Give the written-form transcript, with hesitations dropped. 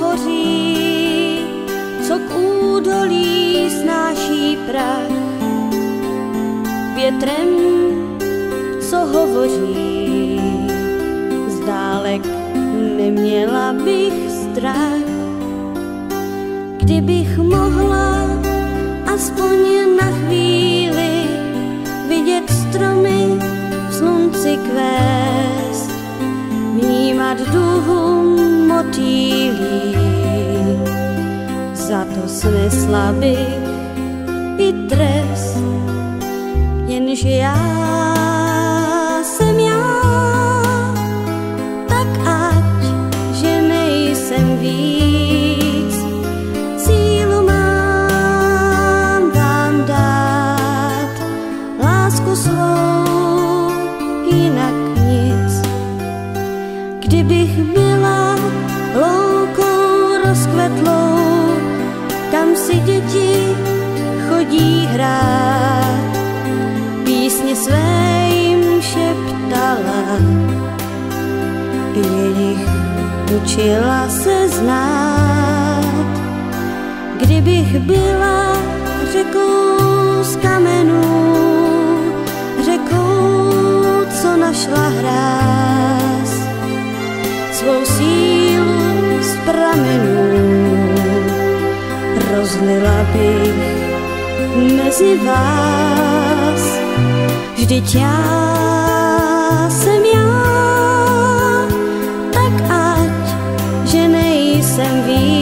hovoří, co k údolí snáší prach. Větrem, co hovoří, zdálek neměla bych strach. Kdybych mohla aspoň na chvíli vidět stromy v slunci kvést, vnímat duhu motýlí, za to snesla bych i trest, jenže já jsem já, tak ať, že nejsem víc, sílu mám vám dát, lásku svou, jinak nic. Kdybych byla loukou rozkvetlou, kam si děti chodí hrát, písně své jim šeptala, jejich učila se znát. Kdybych byla řekou z kamenů, řekou, co našla hráz, svou sílu z pramenů rozlila bych mezi vás. Vždyť já jsem já, tak ať, že nejsem víc.